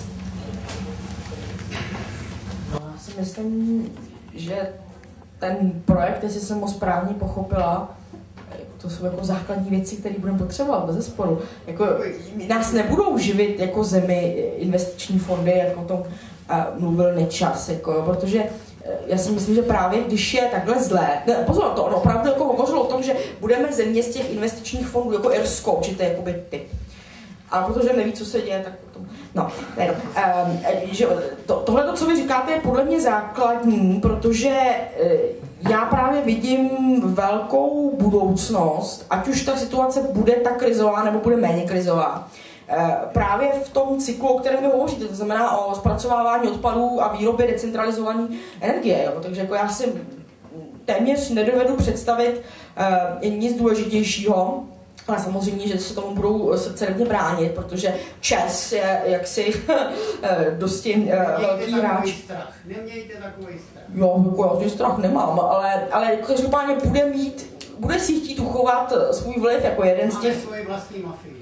Já si myslím, že ten projekt, jestli jsem ho správně pochopila, to jsou jako základní věci, které budeme potřebovat, bez zesporu. Jako, nás nebudou živit jako zemi investiční fondy, jako o tom uh, mluvil Nečas, jako, protože já si myslím, že právě když je takhle zlé, ne, pozor, to on opravdu jako hovořil o tom, že budeme země z těch investičních fondů, jako Irsko, určitě jakoby ty. A protože neví, co se děje, tak potom... No, ne, um, že to, tohle, co vy říkáte, je podle mě základní, protože uh, já právě vidím velkou budoucnost, ať už ta situace bude tak krizová, nebo bude méně krizová. Uh, právě v tom cyklu, o kterém vy hovoříte, to znamená o zpracovávání odpadů a výrobě decentralizované energie. Jo? Takže jako já si téměř nedovedu představit uh, nic důležitějšího. Ale samozřejmě, že se tomu budou srdcervně bránit, protože ČEZ je jaksi dosti uh, velký hráč. Strach. Nemějte takový strach. Jo, jako já ten strach nemám, ale, ale každopádně bude mít, bude si chtít uchovat svůj vliv jako jeden z těch... Máme svoji vlastní mafii.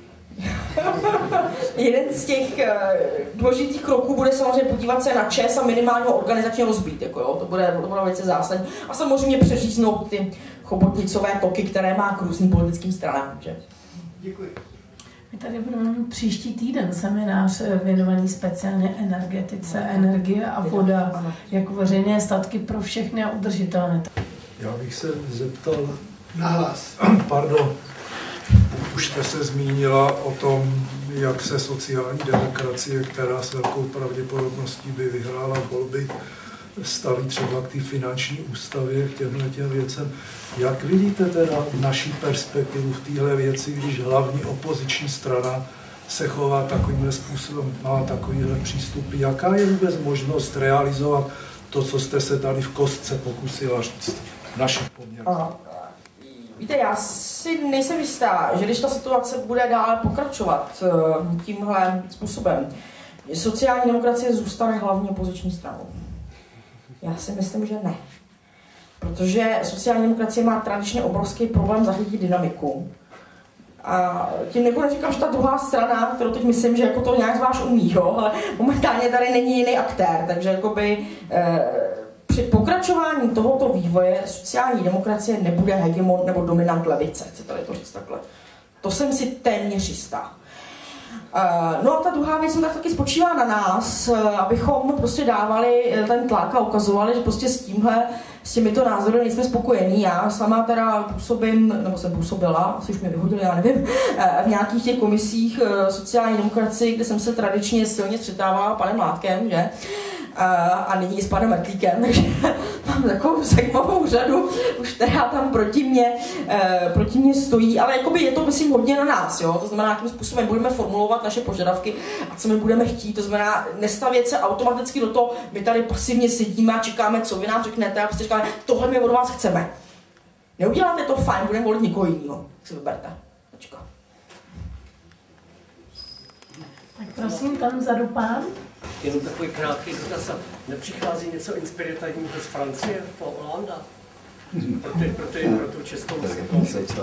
jeden z těch uh, důležitých kroků bude samozřejmě podívat se na ČEZ a minimálně organizačně rozbít, jako jo, to bude, to bude velice zásadní. A samozřejmě přeříznout ty chobotnicové toky, které má k různým politickým stranám. Že? Děkuji. My tady budeme mít příští týden seminář věnovaný speciálně energetice, energie a voda jako veřejné statky pro všechny a udržitelné. Já bych se zeptal... Nahlas. Pardon. Už jste se zmínila o tom, jak se sociální demokracie, která s velkou pravděpodobností by vyhrála volby, staví třeba k té finanční ústavě, k těmhle těm věcem. Jak vidíte teda naší perspektivu v téhle věci, když hlavní opoziční strana se chová takovýmhle způsobem, má takovýhle přístupy? Jaká je vůbec možnost realizovat to, co jste se tady v kostce pokusila říct v našich poměrech? Víte, já si nejsem jistá, že když ta situace bude dále pokračovat tímhle způsobem, sociální demokracie zůstane hlavní opoziční stranou. Já si myslím, že ne. Protože sociální demokracie má tradičně obrovský problém zachytit dynamiku. A tím jako neříkám, že ta druhá strana, kterou teď myslím, že jako to nějak zvlášť umí, jo, ale momentálně tady není jiný aktér, takže jakoby eh, při pokračování tohoto vývoje sociální demokracie nebude hegemon nebo dominant levice, chci tady to říct takhle. To jsem si téměř jistá. No a ta druhá věc tak taky spočívá na nás, abychom prostě dávali ten tlak a ukazovali, že prostě s tímhle, s těmito názory nejsme spokojení. Já sama teda působím, nebo jsem působila, asi už mě vyhodili, já nevím, v nějakých těch komisích sociální demokracie, kde jsem se tradičně silně střetávala panem Mládkem, že? A nyní s panem Mertlíkem, takže mám takovou zajímavou řadu, už která tam proti mě, proti mě stojí, ale jakoby je to, myslím, hodně na nás, jo? To znamená, jakým způsobem budeme formulovat naše požadavky a co my budeme chtít, to znamená nestavět se automaticky do toho, my tady pasivně sedíme a čekáme, co vy nám řeknete a prostě říkáme, tohle my od vás chceme. Neuděláte to, fajn, budeme volit někoho jiného, si vyberte. Počka. Tak prosím, tam vzadu pán. Jenom takový krátký dotaz. Nepřichází něco inspirativního z Francie po Holanda? Pro, ty, pro, ty, pro tu českou situaci.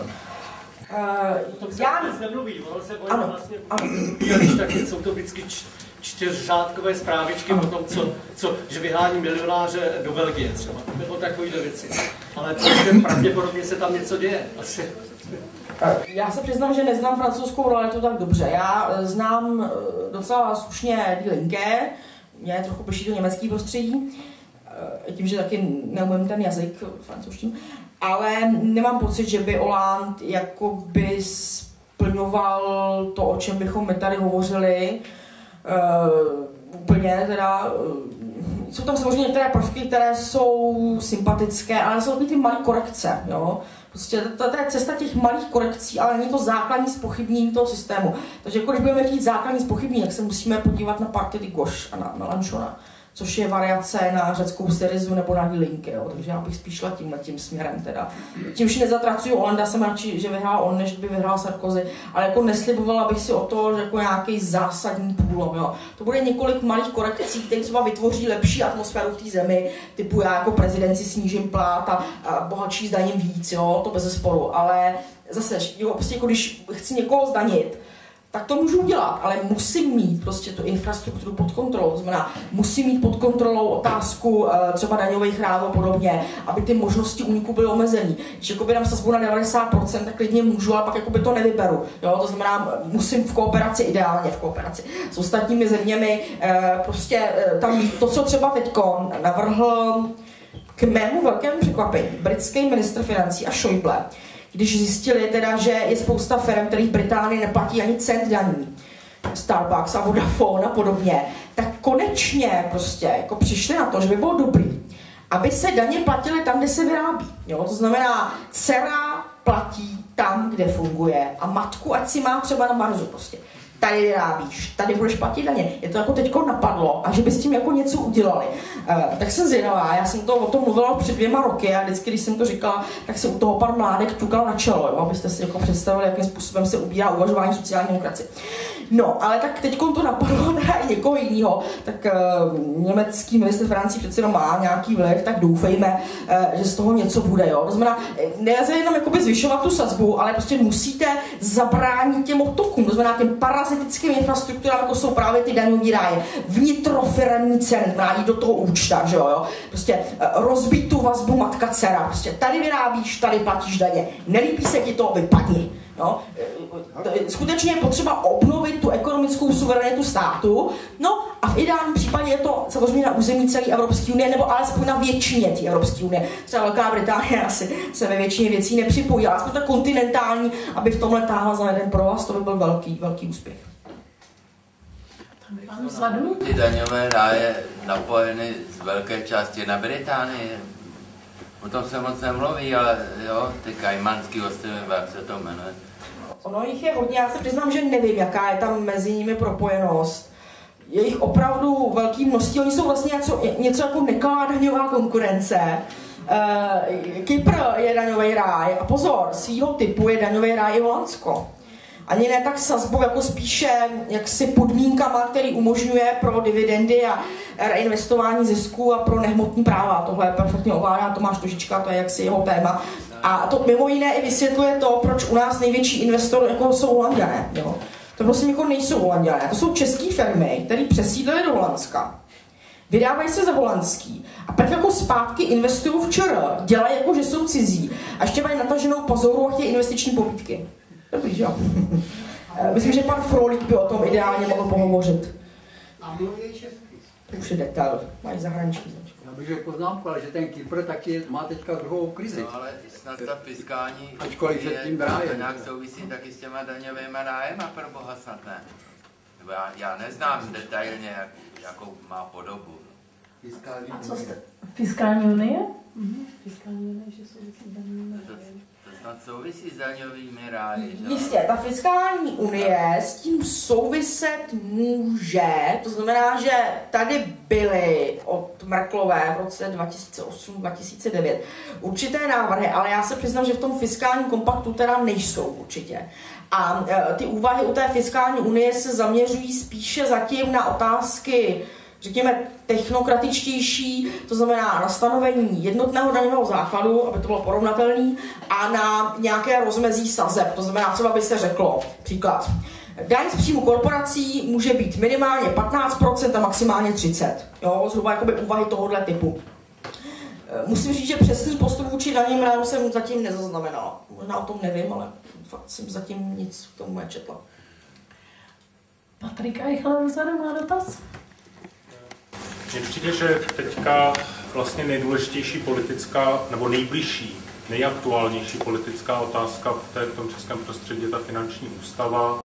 Uh, to se já... vůbec nemluví, ono se ano, vlastně... Ano. Když tak jsou to vždycky č, čtyřřádkové zprávičky ano. O tom, co, co, že vyhání milionáře do Belgie třeba, nebo takovýhle věci. Ale prostě pravděpodobně se tam něco děje. Asi. Já se přiznám, že neznám francouzskou realitu tak dobře. Já znám docela slušně Die Linke, mě trochu blíží to německý prostředí, tím, že taky neumím ten jazyk francouzštím, ale nemám pocit, že by Hollande jakoby splňoval to, o čem bychom my tady hovořili, uh, úplně teda... Uh, jsou tam samozřejmě některé prvky, které jsou sympatické, ale jsou takový ty malé korekce, jo. Prostě to, to je cesta těch malých korekcí, ale není to základní zpochybnění toho systému. Takže jako když budeme chtít základní zpochybnění, tak se musíme podívat na Parti de Gauche a na Mélenchona, což je variace na řeckou Syrizu nebo na Die Linke, jo. Takže já bych spíš šla tímhle tím směrem teda. Tím už nezatracuju Holanda, jsem radši, že vyhrál on, než by vyhrál Sarkozy, ale jako neslibovala bych si o to, že jako nějaký zásadní průlom, jo. To bude několik malých korekcí, které třeba vytvoří lepší atmosféru v té zemi, typu já jako prezident si snížím plát a, a bohatší zdaním víc, jo, to bez sporu, ale zase, jo, prostě jako když chci někoho zdanit, tak to můžu udělat, ale musím mít prostě tu infrastrukturu pod kontrolou. To znamená, musím mít pod kontrolou otázku třeba daňových rájů a podobně, aby ty možnosti úniku byly omezený. Když jakoby dám sazbu na devadesát procent, tak klidně můžu, ale pak jakoby to nevyberu. Jo? To znamená, musím v kooperaci, ideálně v kooperaci s ostatními zeměmi, prostě tam to, co třeba teďko navrhl k mému velkému překvapení britský ministr financí a Schäuble, když zjistili teda, že je spousta firm, který v Británii neplatí ani cent daní, Starbucks a Vodafone a podobně, tak konečně prostě jako přišli na to, že by bylo dobrý, aby se daně platily tam, kde se vyrábí. Jo? To znamená, dcera platí tam, kde funguje a matku, ať si má třeba na marzu prostě. Tady vyrábíš, tady budeš platit daně. Je to jako teďko napadlo a že by s tím jako něco udělali. Uh, tak jsem zvědavá, já jsem to o tom mluvila před dvěma roky a vždycky, když jsem to říkala, tak se u toho pan Mládek ťukal na čelo, jo, abyste si jako představili, jakým způsobem se ubírá uvažování sociální demokracie. No, ale tak teďko to napadlo teda i někoho jiného, tak uh, německý ministr financí přece jenom má nějaký vliv, tak doufejme, uh, že z toho něco bude, jo. To znamená, nelze jenom jakoby zvyšovat tu sazbu, ale prostě musíte zabránit těm odtokům, to znamená těm parazitickým infrastrukturám, jako jsou právě ty daňový ráje, vnitrofiremní ceny, má jít do toho účta, že jo, jo. Prostě uh, rozbít tu vazbu matka-dcera, prostě tady vyrábíš, tady platíš daně, nelíbí se ti to, vypadni. No, skutečně je potřeba obnovit tu ekonomickou suverenitu státu, no a v ideálním případě je to samozřejmě na území celé Evropské unie, nebo alespoň na většině té Evropské unie. Třeba Velká Británie asi se ve většině věcí nepřipojí, ale aspoň ta kontinentální, aby v tomhle táhla za jeden provaz, to by byl velký, velký úspěch. Ty daňové ráje napojeny z velké části na Británii. O tom se moc nemluví, ale jo, ty Kajmanský ostrovy, jak se to jmenuje. Ono jich je hodně, já se přiznám, že nevím, jaká je tam mezi nimi propojenost. Je jich opravdu velký množství, oni jsou vlastně něco, něco jako nekalá daňová konkurence. Uh, Kypr je daňový ráj a pozor, svýho typu je daňový ráj i Holandsko. Ani ne tak sazbou, jako spíše jaksi podmínkama, který umožňuje pro dividendy a reinvestování zisku a pro nehmotní práva. Tohle perfektně ovládá Tomáš Tožička, to je jaksi jeho téma. A to mimo jiné i vysvětluje to, proč u nás největší investor jako jsou Holanďané. Jo? To prostě jako nejsou Holanďané, to jsou české firmy, které přesídlily do Holandska. Vydávají se za holandský a pak jako zpátky investují v ČR, dělají jako, že jsou cizí a ještě mají nataženou pozoru a chtějí investiční pobídky. Dobrý, že jo? Myslím, že pan Frolík by o tom ideálně mohl pohovořit. A mluví česky. Už je detail, mají zahraniční značku. Já bych řekl poznámku, ale že ten Kypr taky má teďka druhou krizi. No ale snad ta fiskální ačkoliv je tím rájem. To nějak souvisí taky s těma daňovými rájema, pro boha snad ne. Já, já neznám detailně, jak, jakou má podobu. Fiskální A co jste? Fiskální unie? Mhm. Fiskální unie, že souvisí s daňovými ráji. To snad souvisí s daňovými ráji, že? Jistě, ta fiskální unie s tím souviset může, to znamená, že tady byly od Merkelové v roce dva tisíce osm dva tisíce devět určité návrhy, ale já se přiznám, že v tom fiskálním kompaktu teda nejsou určitě. A e, ty úvahy u té fiskální unie se zaměřují spíše zatím na otázky, řekněme, technokratičtější, to znamená na stanovení jednotného daňového základu, aby to bylo porovnatelné, a na nějaké rozmezí sazeb, to znamená, třeba by se řeklo, příklad, daň z příjmu korporací může být minimálně patnáct procent a maximálně třicet procent. Jo, zhruba jakoby úvahy tohohle typu. Musím říct, že přesný postup vůči daním rájům jsem zatím nezaznamenala. Možná o tom nevím, ale fakt jsem zatím nic k tomu nečetla. Patrik Eichler vzadu má dotaz? Mně přijde, že teďka vlastně nejdůležitější politická, nebo nejbližší, nejaktuálnější politická otázka v, té, v tom českém prostředí je ta finanční ústava,